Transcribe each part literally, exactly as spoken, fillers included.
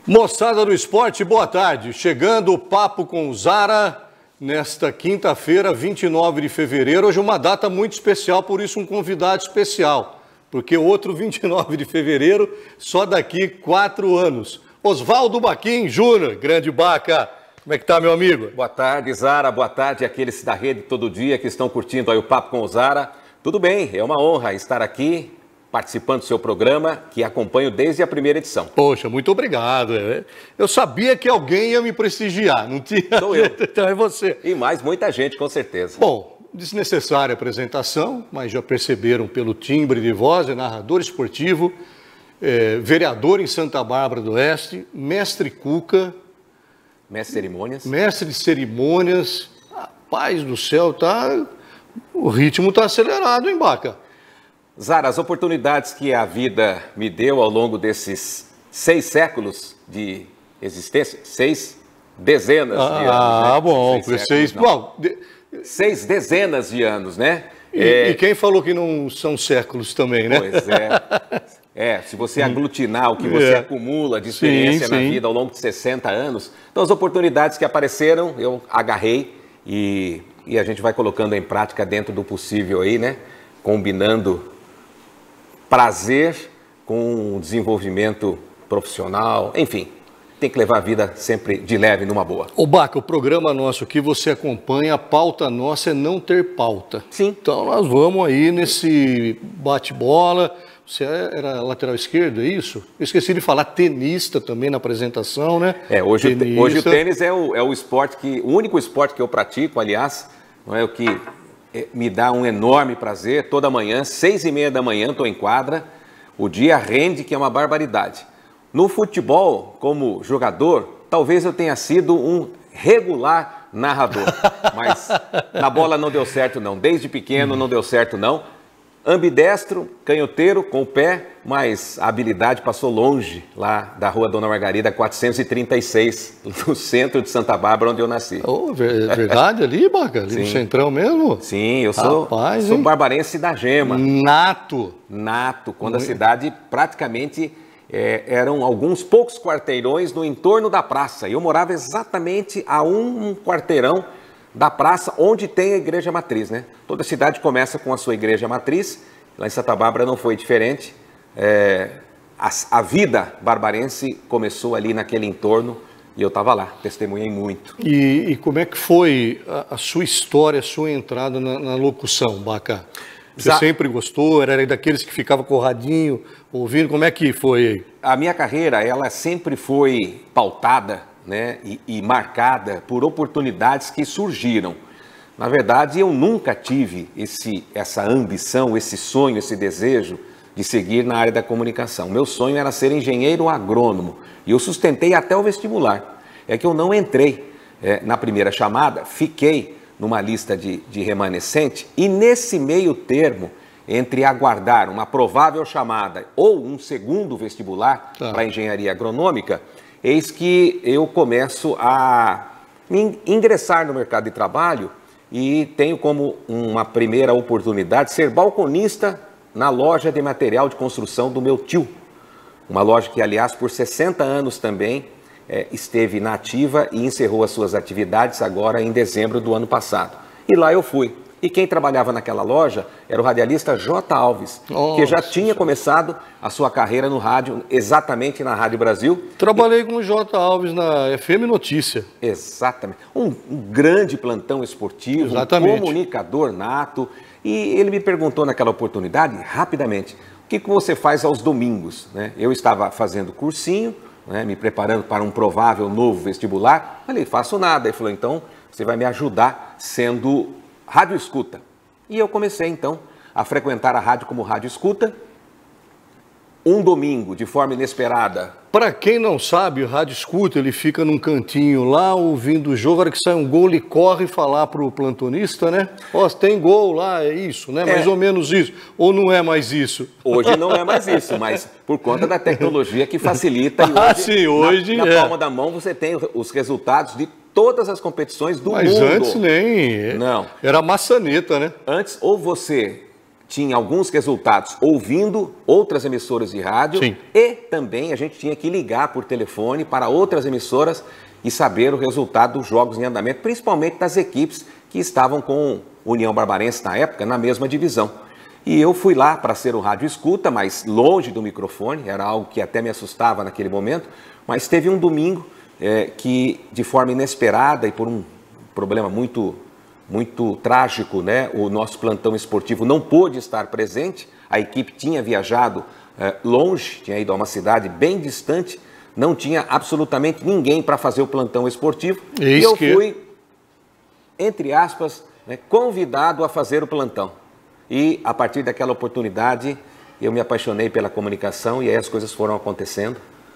Moçada do esporte, boa tarde. Chegando o Papo com o Zara nesta quinta-feira, vinte e nove de fevereiro. Hoje uma data muito especial, por isso um convidado especial. Porque outro vinte e nove de fevereiro, só daqui quatro anos. Oswaldo Baquim Júnior, grande Baca. Como é que tá, meu amigo? Boa tarde, Zara. Boa tarde àqueles da rede todo dia que estão curtindo aí o Papo com o Zara. Tudo bem, é uma honra estar aqui participando do seu programa, que acompanho desde a primeira edição. Poxa, muito obrigado. Eu sabia que alguém ia me prestigiar, não tinha? Sou eu. Então é você. E mais muita gente, com certeza. Bom, desnecessária apresentação, mas já perceberam pelo timbre de voz, é narrador esportivo, é, vereador em Santa Bárbara do Oeste, mestre Cuca. Mestre de cerimônias. Mestre de cerimônias. Rapaz do céu, tá... o ritmo está acelerado, hein, Baca? Zara, as oportunidades que a vida me deu ao longo desses seis séculos de existência, seis dezenas ah, de anos. Ah, né? bom, seis, seis, séculos, bom, de... seis dezenas de anos, né? E, é... e quem falou que não são séculos também, né? Pois é. É, se você aglutinar o que você é. acumula de experiência sim, na sim. vida ao longo de sessenta anos, então as oportunidades que apareceram, eu agarrei e, e a gente vai colocando em prática dentro do possível aí, né? Combinando prazer com o desenvolvimento profissional, enfim, tem que levar a vida sempre de leve, numa boa. Ô Baca, o programa nosso que você acompanha, a pauta nossa é não ter pauta. Sim. Então nós vamos aí nesse bate-bola. Você era lateral esquerdo, é isso? Eu esqueci de falar tenista também na apresentação, né? É, hoje, o, hoje o tênis é o, é o esporte que, o único esporte que eu pratico, aliás, não é o que me dá um enorme prazer. Toda manhã, seis e meia da manhã, estou em quadra, o dia rende, que é uma barbaridade. No futebol, como jogador, talvez eu tenha sido um regular narrador, mas na bola não deu certo não, desde pequeno não deu certo não. Ambidestro, canhoteiro, com o pé, mas a habilidade passou longe lá da Rua Dona Margarida, quatrocentos e trinta e seis, no centro de Santa Bárbara, onde eu nasci. Oh, verdade ali, Baca? Ali Sim. no centrão mesmo? Sim, eu sou, Rapaz, sou barbarense da gema. Nato. Nato, quando Muito. a cidade praticamente é, eram alguns poucos quarteirões no entorno da praça. Eu morava exatamente a um quarteirão da praça onde tem a igreja matriz, né? Toda cidade começa com a sua igreja matriz, lá em Santa Bárbara não foi diferente. É, a, a vida barbarense começou ali naquele entorno e eu estava lá, testemunhei muito. E, e como é que foi a, a sua história, a sua entrada na, na locução, Baca? Você Zá... sempre gostou? Era daqueles que ficava corradinho, ouvindo? Como é que foi? A minha carreira, ela sempre foi pautada, né, e, e marcada por oportunidades que surgiram. Na verdade, eu nunca tive esse, essa ambição, esse sonho, esse desejo de seguir na área da comunicação. Meu sonho era ser engenheiro agrônomo e eu sustentei até o vestibular. É que eu não entrei é, na primeira chamada, fiquei numa lista de, de remanescente e nesse meio termo, entre aguardar uma provável chamada ou um segundo vestibular tá. para engenharia agronômica, eis que eu começo a ingressar no mercado de trabalho e tenho como uma primeira oportunidade ser balconista na loja de material de construção do meu tio. Uma loja que, aliás, por sessenta anos também é, esteve na ativa e encerrou as suas atividades agora em dezembro do ano passado. E lá eu fui. E quem trabalhava naquela loja era o radialista J. Alves, Nossa. que já tinha começado a sua carreira no rádio, exatamente na Rádio Brasil. Trabalhei e... com o J. Alves na F M Notícia. Exatamente. Um, um grande plantão esportivo, exatamente. um comunicador nato. E ele me perguntou naquela oportunidade, rapidamente, o que, que você faz aos domingos? Né? Eu estava fazendo cursinho, né, me preparando para um provável novo vestibular. Falei, faço nada. Ele falou, então você vai me ajudar sendo rádio escuta. E eu comecei, então, a frequentar a rádio como rádio escuta. Um domingo, de forma inesperada. Para quem não sabe, o rádio escuta, ele fica num cantinho lá, ouvindo o jogo, a hora que sai um gol, ele corre falar para o plantonista, né? Ó, oh, tem gol lá, é isso, né? É. Mais ou menos isso. Ou não é mais isso? Hoje não é mais isso, mas por conta da tecnologia que facilita. E hoje, ah, sim, hoje na, na é. palma da mão você tem os resultados de todas as competições do mas mundo. Mas antes nem. Não. Era maçaneta, né? Antes, ou você tinha alguns resultados ouvindo outras emissoras de rádio. Sim. E também a gente tinha que ligar por telefone para outras emissoras e saber o resultado dos jogos em andamento, principalmente das equipes que estavam com União Barbarense na época, na mesma divisão. E eu fui lá para ser o rádio escuta, mas longe do microfone, era algo que até me assustava naquele momento, mas teve um domingo é, que, de forma inesperada e por um problema muito, muito trágico, né, o nosso plantão esportivo não pôde estar presente, a equipe tinha viajado é, longe, tinha ido a uma cidade bem distante, não tinha absolutamente ninguém para fazer o plantão esportivo, e eu que... fui, entre aspas, né, convidado a fazer o plantão. E a partir daquela oportunidade eu me apaixonei pela comunicação e aí as coisas foram acontecendo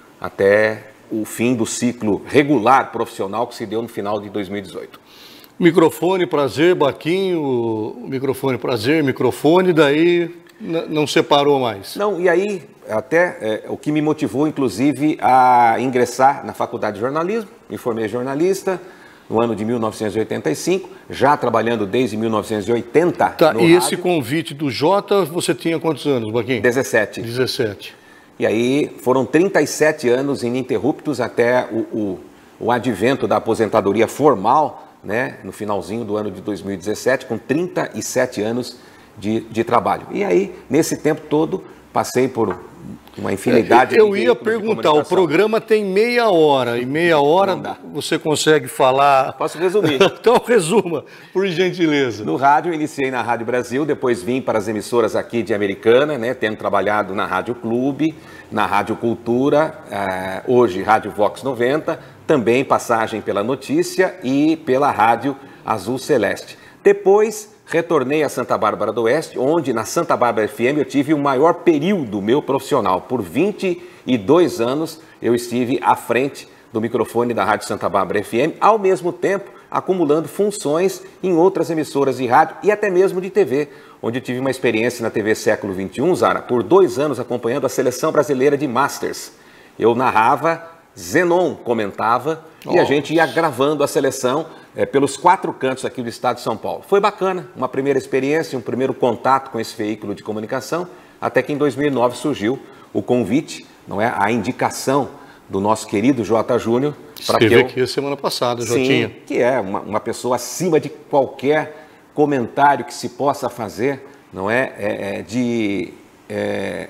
até o fim do ciclo regular profissional que se deu no final de dois mil e dezoito. Microfone, prazer, Baquinho, microfone, prazer, microfone, daí não separou mais. Não, e aí até é, o que me motivou inclusive a ingressar na faculdade de jornalismo, me formei jornalista, no ano de mil novecentos e oitenta e cinco, já trabalhando desde mil novecentos e oitenta. Tá, e esse convite do Jota, você tinha quantos anos, Baquinho? dezessete. dezessete. E aí foram trinta e sete anos ininterruptos até o, o, o advento da aposentadoria formal, né, no finalzinho do ano de dois mil e dezessete, com trinta e sete anos de, de trabalho. E aí, nesse tempo todo, passei por uma infinidade Eu de ia perguntar, o programa tem meia hora, e meia hora você consegue falar... Posso resumir. Então resuma, por gentileza. No rádio, iniciei na Rádio Brasil, depois vim para as emissoras aqui de Americana, né, tendo trabalhado na Rádio Clube, na Rádio Cultura, eh, hoje Rádio Vox noventa, também passagem pela Notícia e pela Rádio Azul Celeste. Depois... retornei a Santa Bárbara do Oeste, onde na Santa Bárbara F M eu tive o maior período meu profissional. Por vinte e dois anos eu estive à frente do microfone da Rádio Santa Bárbara F M, ao mesmo tempo acumulando funções em outras emissoras de rádio e até mesmo de T V, onde eu tive uma experiência na T V Século vinte e um, Zara, por dois anos acompanhando a Seleção Brasileira de Masters. Eu narrava, Zenon comentava, Nossa. E a gente ia gravando a seleção é, pelos quatro cantos aqui do estado de São Paulo. Foi bacana, uma primeira experiência, um primeiro contato com esse veículo de comunicação, até que em dois mil e nove surgiu o convite, não é, a indicação do nosso querido Jota Júnior. Esteve aqui a semana passada, Jotinha. Sim, que é uma, uma pessoa acima de qualquer comentário que se possa fazer, não é, é, é de é,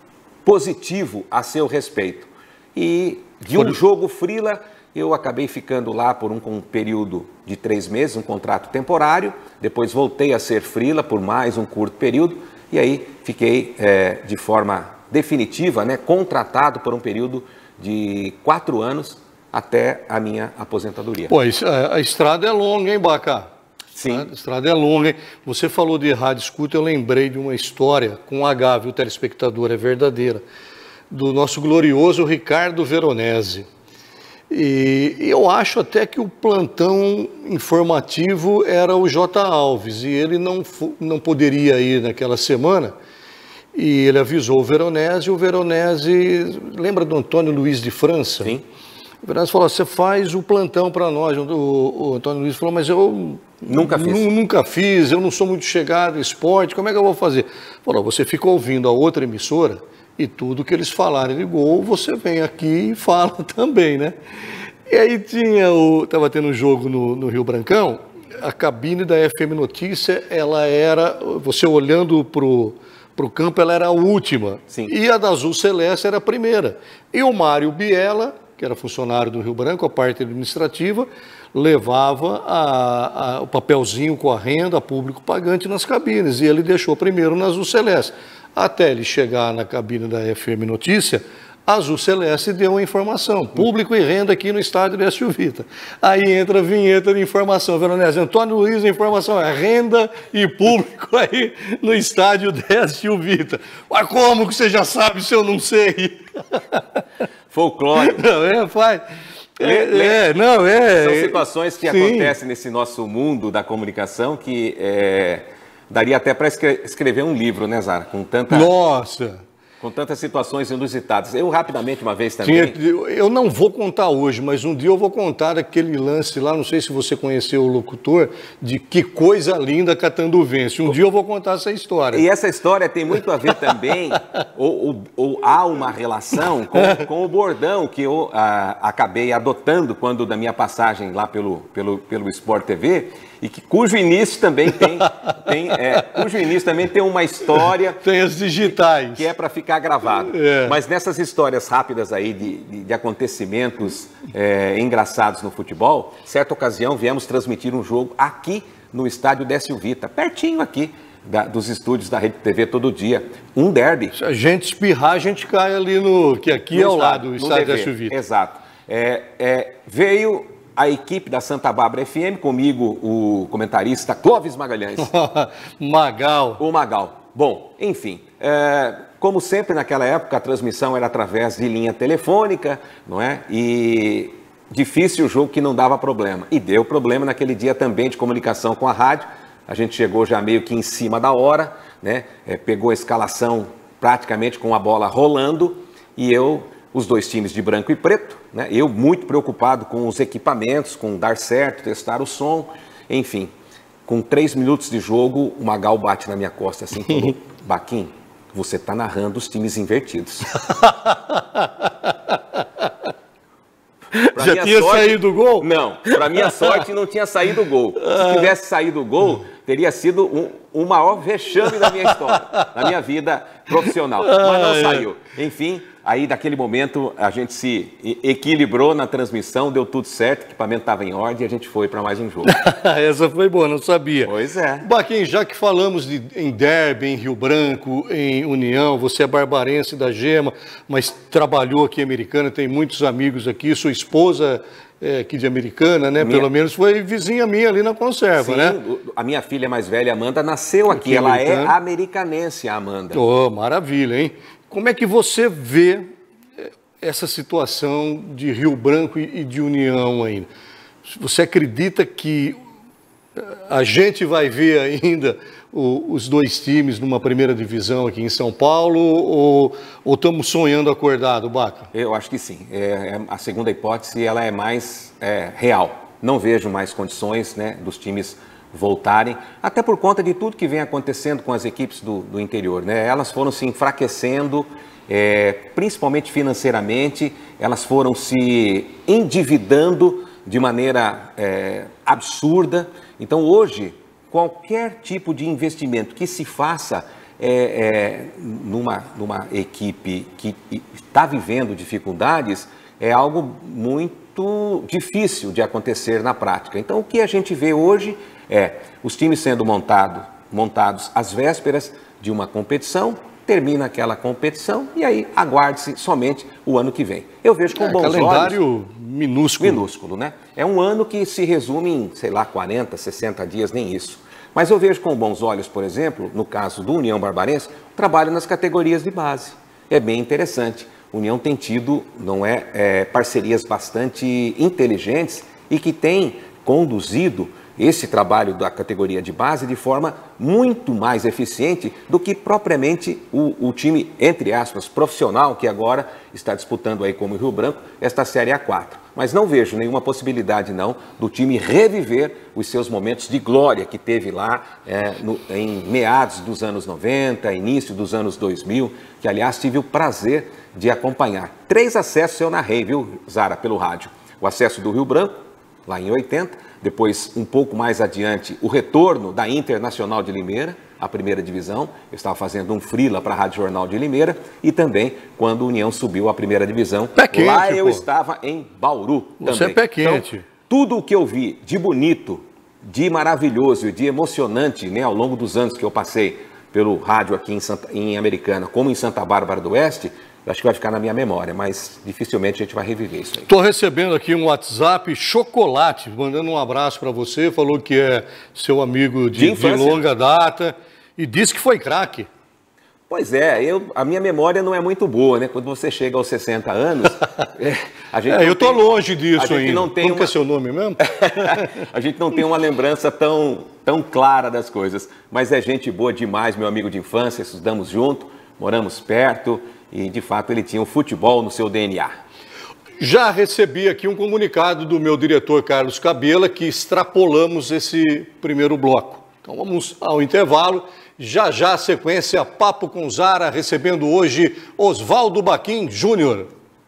positivo a seu respeito. E de um jogo frila, eu acabei ficando lá por um, um período de três meses, um contrato temporário, depois voltei a ser frila por mais um curto período, e aí fiquei é, de forma definitiva, né, contratado por um período de quatro anos até a minha aposentadoria. Pô, a, a estrada é longa, hein, Bacá? Sim. A estrada é longa, hein? Você falou de rádio escuta, eu lembrei de uma história com H, viu, telespectador, é verdadeira, do nosso glorioso Ricardo Veronese. E eu acho até que o plantão informativo era o J. Alves, e ele não, não poderia ir naquela semana, e ele avisou o Veronese, e o Veronese, lembra do Antônio Luiz de França? Sim. O Veronese falou, você faz o plantão para nós. O, o Antônio Luiz falou, mas eu nunca fiz. nunca fiz, eu não sou muito chegado em esporte, como é que eu vou fazer? Falou, você fica ouvindo a outra emissora, e tudo que eles falarem de gol, você vem aqui e fala também, né? E aí tinha o... Estava tendo um jogo no, no Rio Brancão, a cabine da F M Notícia, ela era... Você olhando para o campo, ela era a última. Sim. E a da Azul Celeste era a primeira. E o Mário Biela, que era funcionário do Rio Branco, a parte administrativa, levava a, a, o papelzinho com a renda, público pagante nas cabines. E ele deixou primeiro na Azul Celeste. Até ele chegar na cabine da F M Notícia, a Azul Celeste deu a informação, público e renda aqui no estádio da S U Vita. Aí entra a vinheta de informação, Veronese, Antônio Luiz, a informação é renda e público aí no estádio da S U Vita. Mas como que você já sabe se eu não sei? Folclore. Não, é, faz... É, é, não, é... São situações que sim. acontecem nesse nosso mundo da comunicação que... É... Daria até para escrever um livro, né, Zara? Com tanta... Nossa! Com tantas situações inusitadas. Eu, rapidamente, uma vez também... Tinha, eu não vou contar hoje, mas um dia eu vou contar aquele lance lá, não sei se você conheceu o locutor, de Que Coisa Linda Catanduvense. Um dia eu vou contar essa história. E essa história tem muito a ver também, ou, ou, ou há uma relação com, com o bordão que eu a, acabei adotando quando da minha passagem lá pelo, pelo, pelo Sport T V, e que, cujo início também tem, tem é, cujo início também tem uma história... Tem as digitais. Que é para ficar gravado. É. Mas nessas histórias rápidas aí de, de, de acontecimentos é, engraçados no futebol, certa ocasião viemos transmitir um jogo aqui no estádio Décio Vita, pertinho aqui da, dos estúdios da Rede T V Todo Dia. Um derby. Se a gente espirrar, a gente cai ali no... que aqui no é ao estádio, lado, o estádio Décio Vita. Exato. É, é, veio... a equipe da Santa Bárbara F M, comigo o comentarista Clóvis Magalhães. Magal. O Magal. Bom, enfim, é, como sempre naquela época a transmissão era através de linha telefônica, não é? E difícil o jogo que não dava problema. E deu problema naquele dia também de comunicação com a rádio. A gente chegou já meio que em cima da hora, né? É, pegou a escalação praticamente com a bola rolando e eu... os dois times de branco e preto, né? Eu muito preocupado com os equipamentos, com dar certo, testar o som, enfim. Com três minutos de jogo, o Magal bate na minha costa assim, falou, Baquim, você está narrando os times invertidos. Já tinha sorte, saído o gol? Não, para minha sorte não tinha saído o gol. Se tivesse saído o gol, teria sido um, o maior vexame da minha história, da minha vida profissional. Mas não saiu. Enfim, aí daquele momento a gente se equilibrou na transmissão, deu tudo certo, o equipamento estava em ordem e a gente foi para mais um jogo. Essa foi boa, não sabia. Pois é. Baquim, já que falamos de, em derby, em Rio Branco, em União, você é barbarense da Gema, mas trabalhou aqui em Americana, tem muitos amigos aqui, sua esposa... É, aqui de Americana, né? Minha... Pelo menos foi vizinha minha ali na conserva, Sim, né? A minha filha mais velha, Amanda, nasceu aqui. aqui Ela americana. É americanense, a Amanda. Oh, maravilha, hein? Como é que você vê essa situação de Rio Branco e de União ainda? Você acredita que a gente vai ver ainda o, os dois times numa primeira divisão aqui em São Paulo ou, ou estamos sonhando acordado, Baca? Eu acho que sim. É, a segunda hipótese ela é mais é, real. Não vejo mais condições, né, dos times voltarem, até por conta de tudo que vem acontecendo com as equipes do, do interior, né? Elas foram se enfraquecendo, é, principalmente financeiramente, elas foram se endividando de maneira é, absurda. Então hoje, qualquer tipo de investimento que se faça é, é, numa, numa equipe que está vivendo dificuldades é algo muito difícil de acontecer na prática. Então o que a gente vê hoje é os times sendo montado, montados às vésperas de uma competição, termina aquela competição e aí aguarde-se somente o ano que vem. Eu vejo com é, bons calendário olhos... minúsculo. Minúsculo, né? É um ano que se resume em, sei lá, quarenta, sessenta dias, nem isso. Mas eu vejo com bons olhos, por exemplo, no caso do União Barbarense, o trabalho nas categorias de base. É bem interessante. A União tem tido, não é, é parcerias bastante inteligentes e que tem conduzido esse trabalho da categoria de base de forma muito mais eficiente do que propriamente o, o time, entre aspas, profissional, que agora está disputando aí como Rio Branco esta Série A quatro. Mas não vejo nenhuma possibilidade não do time reviver os seus momentos de glória que teve lá é, no, em meados dos anos noventa, início dos anos dois mil, que aliás tive o prazer de acompanhar. Três acessos eu narrei, viu, Zara, pelo rádio. O acesso do Rio Branco, lá em oitenta, depois, um pouco mais adiante, o retorno da Internacional de Limeira, a primeira divisão. Eu estava fazendo um freela para a Rádio Jornal de Limeira e também quando a União subiu à primeira divisão. Pé quente, lá eu pô. estava em Bauru também. Você é pé quente. Então, tudo o que eu vi de bonito, de maravilhoso e de emocionante, né, ao longo dos anos que eu passei pelo rádio aqui em, Santa, em Americana, como em Santa Bárbara do Oeste, acho que vai ficar na minha memória, mas dificilmente a gente vai reviver isso aí. Estou recebendo aqui um WhatsApp, Chocolate, mandando um abraço para você, falou que é seu amigo de, de, de longa data e disse que foi craque. Pois é, eu, a minha memória não é muito boa, né? Quando você chega aos sessenta anos... é, a gente é, eu estou longe disso a gente ainda. Não tem Como uma... que é seu nome mesmo? A gente não tem uma lembrança tão, tão clara das coisas, mas é gente boa demais, meu amigo de infância, estudamos junto. moramos perto e, de fato, ele tinha o futebol no seu D N A. Já recebi aqui um comunicado do meu diretor Carlos Cabela que extrapolamos esse primeiro bloco. Então vamos ao intervalo. Já já a sequência Papo com Zara, recebendo hoje Oswaldo Baquim Júnior.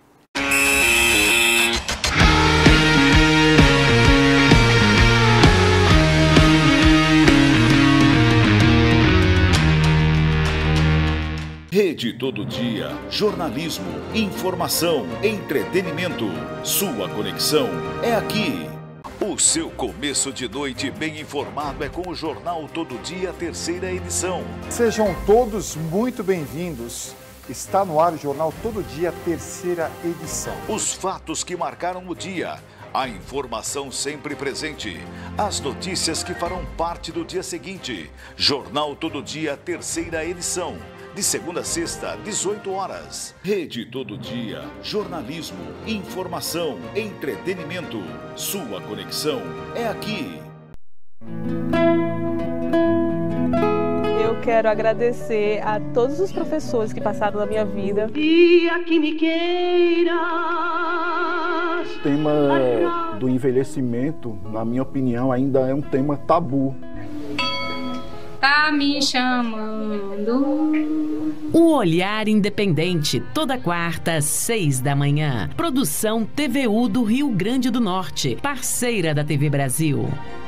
Rede Todo Dia, jornalismo, informação, entretenimento. Sua conexão é aqui. O seu começo de noite bem informado é com o Jornal Todo Dia, terceira edição. Sejam todos muito bem-vindos. Está no ar o Jornal Todo Dia, terceira edição. Os fatos que marcaram o dia, a informação sempre presente, as notícias que farão parte do dia seguinte. Jornal Todo Dia, terceira edição. De segunda a sexta, dezoito horas. Rede Todo Dia, jornalismo, informação, entretenimento. Sua conexão é aqui. Eu quero agradecer a todos os professores que passaram na minha vida. Dia que me queira. O tema do envelhecimento, na minha opinião, ainda é um tema tabu. Tá me chamando. O Olhar Independente, toda quarta às seis da manhã. Produção T V U do Rio Grande do Norte, parceira da T V Brasil.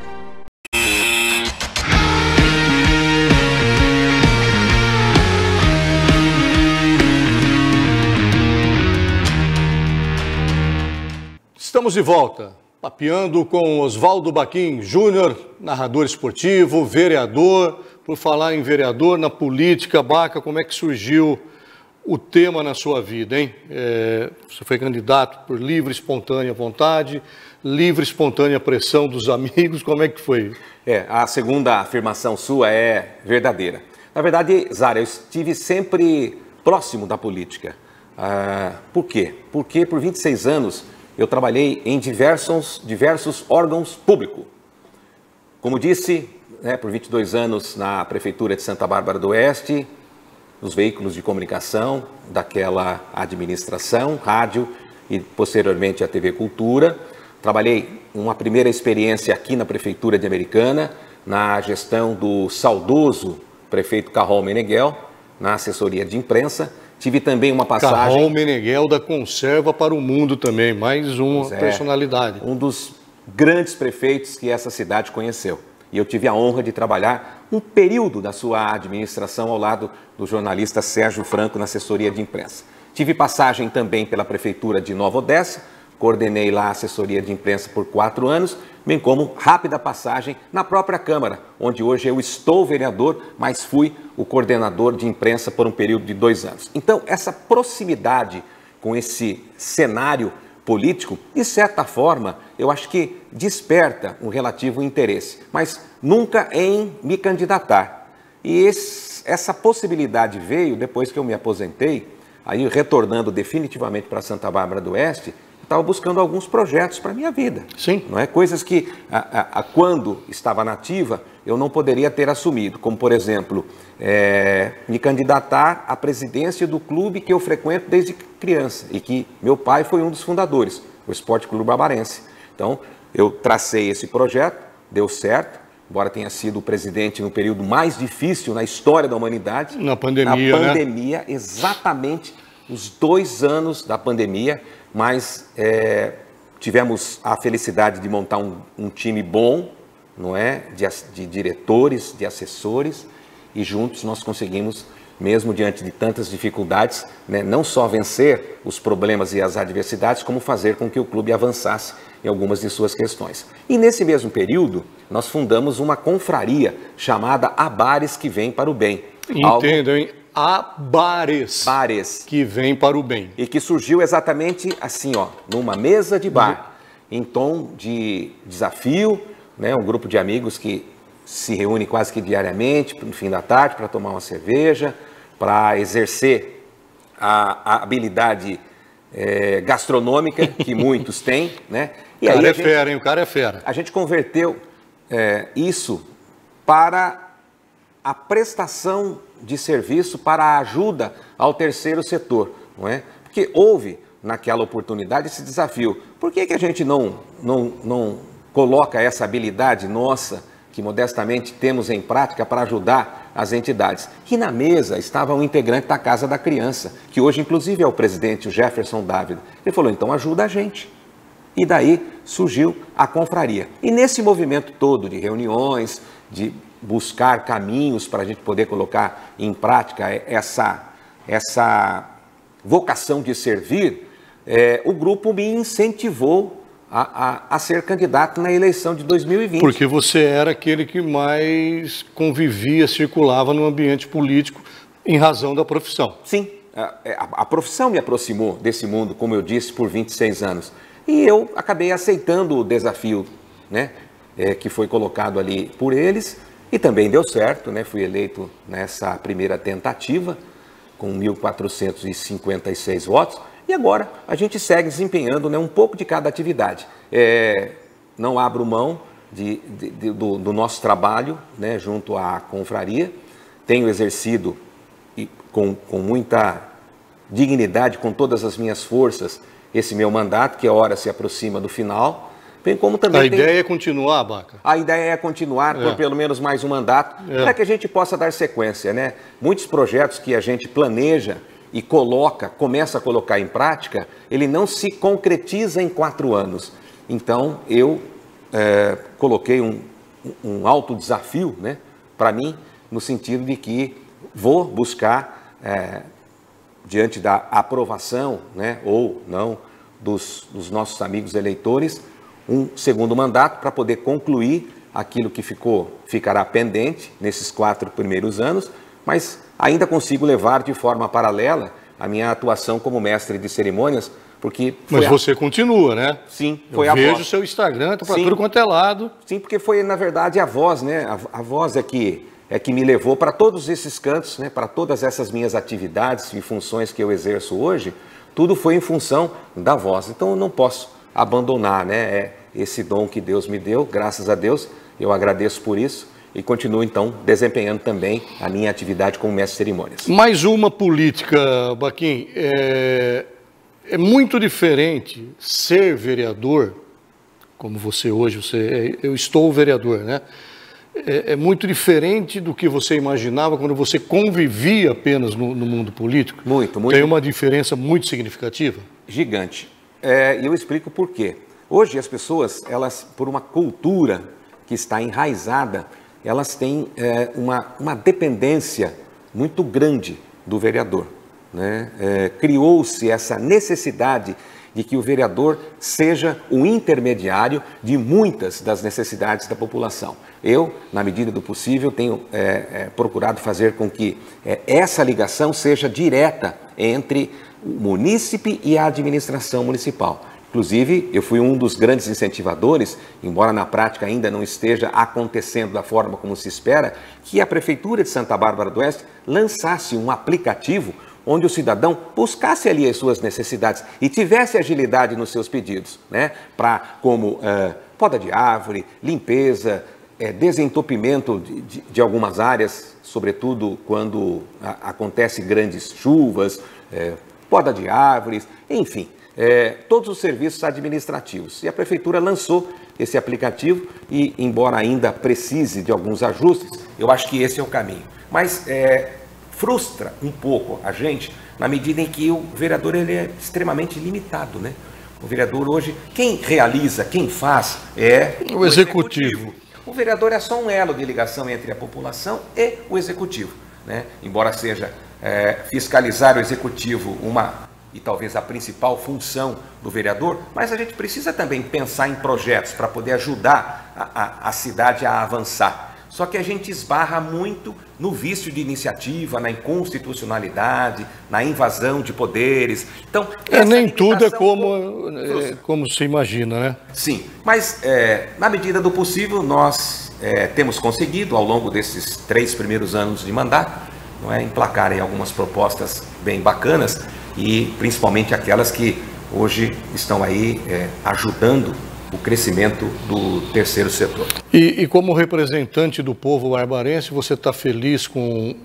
Estamos de volta. Papeando com Oswaldo Baquim Júnior, narrador esportivo, vereador. Por falar em vereador, na política, Baca, como é que surgiu o tema na sua vida, hein? É, você foi candidato por livre, espontânea vontade, livre, espontânea pressão dos amigos, como é que foi? É, a segunda afirmação sua é verdadeira. Na verdade, Zara, eu estive sempre próximo da política. Ah, por quê? Porque por vinte e seis anos eu trabalhei em diversos, diversos órgãos públicos. Como disse, né, por vinte e dois anos na Prefeitura de Santa Bárbara do Oeste, nos veículos de comunicação daquela administração, rádio e posteriormente a T V Cultura. Trabalhei uma primeira experiência aqui na Prefeitura de Americana, na gestão do saudoso prefeito Carrol Meneghel, na assessoria de imprensa. Tive também uma passagem... Carrol Meneghel da Conserva para o Mundo também, mais uma é, personalidade. Um dos grandes prefeitos que essa cidade conheceu. E eu tive a honra de trabalhar um período da sua administração ao lado do jornalista Sérgio Franco na assessoria de imprensa. Tive passagem também pela Prefeitura de Nova Odessa, coordenei lá a assessoria de imprensa por quatro anos, bem como rápida passagem na própria Câmara, onde hoje eu estou vereador, mas fui o coordenador de imprensa por um período de dois anos. Então, essa proximidade com esse cenário político, de certa forma, eu acho que desperta um relativo interesse, mas nunca em me candidatar. E esse, essa possibilidade veio depois que eu me aposentei, aí retornando definitivamente para Santa Bárbara do Oeste, estava buscando alguns projetos para a minha vida. Sim. Não é? Coisas que, a, a, a, quando estava nativa, eu não poderia ter assumido, como, por exemplo, é, me candidatar à presidência do clube que eu frequento desde criança e que meu pai foi um dos fundadores, o Esporte Clube Barbarense. Então, eu tracei esse projeto, deu certo, embora tenha sido o presidente no período mais difícil na história da humanidade. Na pandemia, Na pandemia, né? Exatamente os dois anos da pandemia, mas é, tivemos a felicidade de montar um, um time bom, não é? De, de diretores, de assessores, e juntos nós conseguimos, mesmo diante de tantas dificuldades, né, não só vencer os problemas e as adversidades, como fazer com que o clube avançasse em algumas de suas questões. E nesse mesmo período, nós fundamos uma confraria chamada Abares que Vem para o Bem. Entendam, hein? Abares, Bares, que vem para o bem. E que surgiu exatamente assim, ó, numa mesa de bar, em tom de desafio, né, um grupo de amigos que se reúne quase que diariamente, no fim da tarde, para tomar uma cerveja, para exercer a, a habilidade é, gastronômica que muitos têm, né? E o cara aí é gente, fera, hein? O cara é fera. A gente converteu é, isso para a prestação de serviço para a ajuda ao terceiro setor, não é? Porque houve, naquela oportunidade, esse desafio. Por que que a gente não, não, não coloca essa habilidade nossa, que modestamente temos em prática, para ajudar as entidades? E na mesa estava um integrante da Casa da Criança, que hoje inclusive é o presidente, o Jefferson Dávila. Ele falou, então ajuda a gente. E daí surgiu a confraria. E nesse movimento todo de reuniões, de buscar caminhos para a gente poder colocar em prática essa, essa vocação de servir, é, o grupo me incentivou a, a, a ser candidato na eleição de dois mil e vinte. Porque você era aquele que mais convivia, circulava no ambiente político em razão da profissão. Sim, a, a, a profissão me aproximou desse mundo, como eu disse, por vinte e seis anos. E eu acabei aceitando o desafio, né, é, que foi colocado ali por eles, e também deu certo, né, fui eleito nessa primeira tentativa, com mil quatrocentos e cinquenta e seis votos, e agora a gente segue desempenhando, né, um pouco de cada atividade. É, não abro mão de, de, de, do, do nosso trabalho, né, junto à confraria, tenho exercido e com, com muita dignidade, com todas as minhas forças, esse meu mandato, que a hora se aproxima do final, bem como também... A tem... ideia é continuar, Baca? A ideia é continuar é. por pelo menos mais um mandato, é. para que a gente possa dar sequência, né? Muitos projetos que a gente planeja e coloca, começa a colocar em prática, ele não se concretiza em quatro anos. Então, eu é, coloquei um, um alto desafio, né, para mim, no sentido de que vou buscar... É, diante da aprovação, né, ou não, dos, dos nossos amigos eleitores, um segundo mandato para poder concluir aquilo que ficou, ficará pendente nesses quatro primeiros anos, mas ainda consigo levar de forma paralela a minha atuação como mestre de cerimônias, porque... Mas a... você continua, né? Sim, foi Eu a vejo voz. o seu Instagram, tá para Sim. tudo quanto é lado. Sim, porque foi, na verdade, a voz, né? A, a voz é que... é que me levou para todos esses cantos, né, para todas essas minhas atividades e funções que eu exerço hoje, tudo foi em função da voz. Então eu não posso abandonar, né, é esse dom que Deus me deu, graças a Deus, eu agradeço por isso e continuo então desempenhando também a minha atividade como mestre de cerimônias. Mais uma política, Baquim, é, é muito diferente ser vereador, como você hoje, você, eu estou vereador, né? É, é muito diferente do que você imaginava quando você convivia apenas no, no mundo político? Muito, muito. Tem uma diferença muito significativa? Gigante. É, e eu explico por quê. Hoje as pessoas, elas, por uma cultura que está enraizada, elas têm é, uma, uma dependência muito grande do vereador, né? É, criou-se essa necessidade de que o vereador seja o intermediário de muitas das necessidades da população. Eu, na medida do possível, tenho é, é, procurado fazer com que é, essa ligação seja direta entre o munícipe e a administração municipal. Inclusive, eu fui um dos grandes incentivadores, embora na prática ainda não esteja acontecendo da forma como se espera, que a Prefeitura de Santa Bárbara do Oeste lançasse um aplicativo onde o cidadão buscasse ali as suas necessidades e tivesse agilidade nos seus pedidos, né? Para como uh, poda de árvore, limpeza, é, desentupimento de, de, de algumas áreas, sobretudo quando a, acontece grandes chuvas, é, poda de árvores, enfim, é, todos os serviços administrativos. E a Prefeitura lançou esse aplicativo e, embora ainda precise de alguns ajustes, eu acho que esse é o caminho. Mas é, frustra um pouco a gente na medida em que o vereador ele é extremamente limitado, né? O vereador hoje, quem realiza, quem faz é o, o executivo. executivo. O vereador é só um elo de ligação entre a população e o executivo, né? Embora seja é, fiscalizar o executivo uma e talvez a principal função do vereador, mas a gente precisa também pensar em projetos para poder ajudar a, a, a cidade a avançar. Só que a gente esbarra muito no vício de iniciativa, na inconstitucionalidade, na invasão de poderes. Então, é, nem tudo é como, é como se imagina, né? Sim, mas é, na medida do possível nós é, temos conseguido, ao longo desses três primeiros anos de mandato, não é, emplacar em algumas propostas bem bacanas e principalmente aquelas que hoje estão aí é, ajudando o crescimento do terceiro setor. E, e como representante do povo barbarense, você está feliz com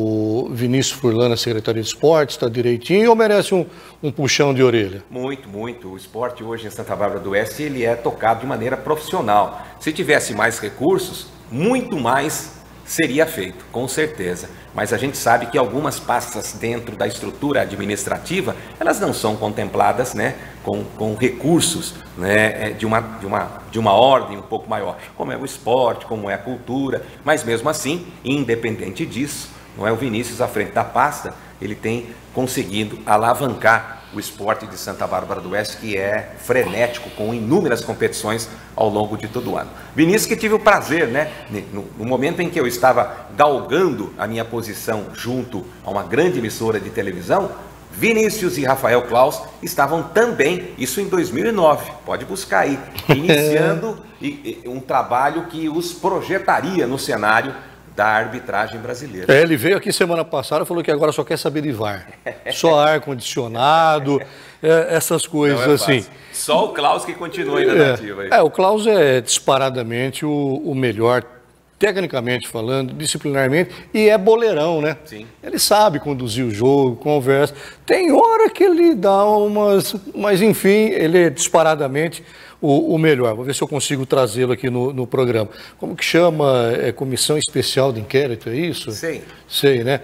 o Vinícius Furlan na Secretaria de Esportes? Está direitinho ou merece um, um puxão de orelha? Muito, muito. O esporte hoje em Santa Bárbara do Oeste ele é tocado de maneira profissional. Se tivesse mais recursos, muito mais seria feito, com certeza. Mas a gente sabe que algumas pastas dentro da estrutura administrativa, elas não são contempladas, né, com, com recursos, né, de, uma, de, uma, de uma ordem um pouco maior, como é o esporte, como é a cultura. Mas mesmo assim, independente disso, não é o Vinícius à frente da pasta, ele tem conseguido alavancar o esporte de Santa Bárbara do Oeste, que é frenético, com inúmeras competições ao longo de todo o ano. Vinícius, que tive o prazer, né, no, no momento em que eu estava galgando a minha posição junto a uma grande emissora de televisão, Vinícius e Rafael Claus estavam também, isso em dois mil e nove, pode buscar aí, iniciando um trabalho que os projetaria no cenário da arbitragem brasileira. É, ele veio aqui semana passada e falou que agora só quer saber de V A R. Só ar-condicionado, é, essas coisas é assim. Fácil. Só o Klaus que continua ainda é, nativo aí. É, o Klaus é disparadamente o, o melhor, tecnicamente falando, disciplinarmente, e é boleirão, né? Sim. Ele sabe conduzir o jogo, conversa. Tem hora que ele dá umas... Mas, enfim, ele é disparadamente o, o melhor. Vou ver se eu consigo trazê-lo aqui no, no programa. Como que chama? É Comissão Especial de Inquérito, é isso? Sei. Sei, né?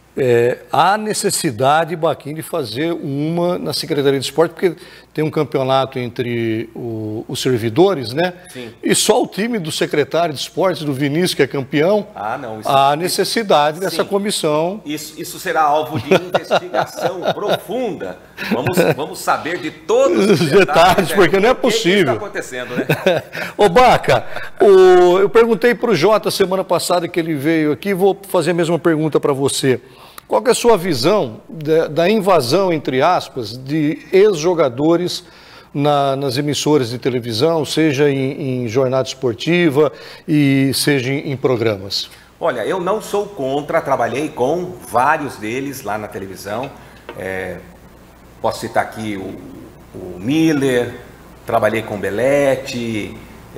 É, há necessidade, Baquim, de fazer uma na Secretaria de Esporte, porque tem um campeonato entre o, os servidores, né? Sim. E só o time do secretário de Esportes, do Vinícius, que é campeão, ah, não, isso, há necessidade isso, dessa sim. comissão. Isso, isso será alvo de investigação profunda. Vamos, vamos saber de todos os detalhes, detalhes né? porque não é O que possível. está acontecendo, né? Ô, Baca, o, eu perguntei para o Jota semana passada que ele veio aqui, vou fazer a mesma pergunta para você. Qual que é a sua visão da, da invasão, entre aspas, de ex-jogadores na, nas emissoras de televisão, seja em, em jornada esportiva e seja em, em programas? Olha, eu não sou contra, trabalhei com vários deles lá na televisão. É, posso citar aqui o, o Miller, trabalhei com o Belletti,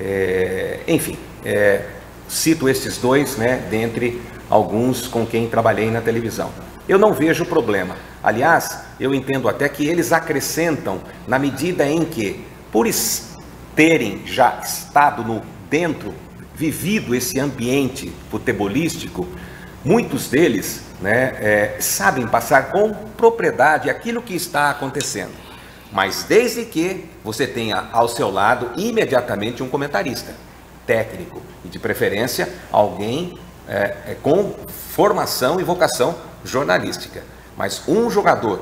é, enfim, é, cito esses dois, né, dentre alguns com quem trabalhei na televisão. Eu não vejo problema. Aliás, eu entendo até que eles acrescentam na medida em que, por terem já estado no dentro, vivido esse ambiente futebolístico, muitos deles, né, é, sabem passar com propriedade aquilo que está acontecendo. Mas desde que você tenha ao seu lado imediatamente um comentarista técnico e de preferência alguém É, é, com formação e vocação jornalística, mas um jogador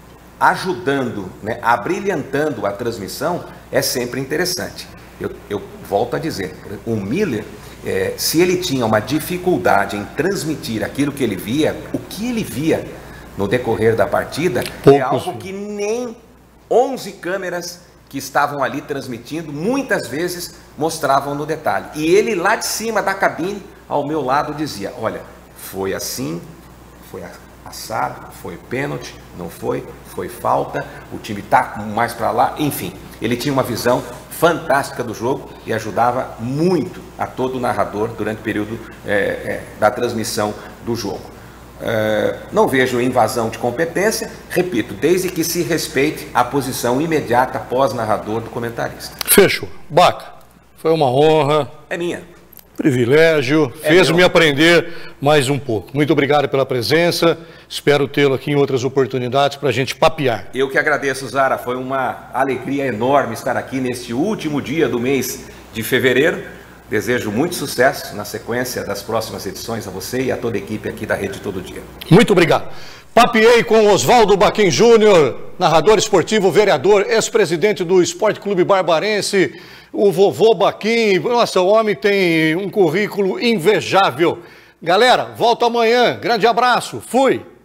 ajudando, né, abrilhantando a transmissão é sempre interessante. Eu, eu volto a dizer, o Miller, é, se ele tinha uma dificuldade em transmitir aquilo que ele via, o que ele via no decorrer da partida Poucos. é algo que nem onze câmeras que estavam ali transmitindo, muitas vezes mostravam no detalhe. E ele lá de cima da cabine, ao meu lado, dizia, olha, foi assim, foi assado, foi pênalti, não foi, foi falta, o time está mais para lá, enfim. Ele tinha uma visão fantástica do jogo e ajudava muito a todo o narrador durante o período é, é, da transmissão do jogo. É, não vejo invasão de competência, repito, desde que se respeite a posição imediata pós-narrador do comentarista. Fechou. Baca, foi uma honra. É minha. Privilégio, é fez-me aprender mais um pouco. Muito obrigado pela presença, espero tê-lo aqui em outras oportunidades para a gente papear. Eu que agradeço, Zara, foi uma alegria enorme estar aqui neste último dia do mês de fevereiro. Desejo muito sucesso na sequência das próximas edições a você e a toda a equipe aqui da Rede Todo Dia. Muito obrigado. Papiei com Oswaldo Baquim Júnior, narrador esportivo, vereador, ex-presidente do Esporte Clube Barbarense, o vovô Baquim. Nossa, o homem tem um currículo invejável. Galera, volto amanhã. Grande abraço. Fui.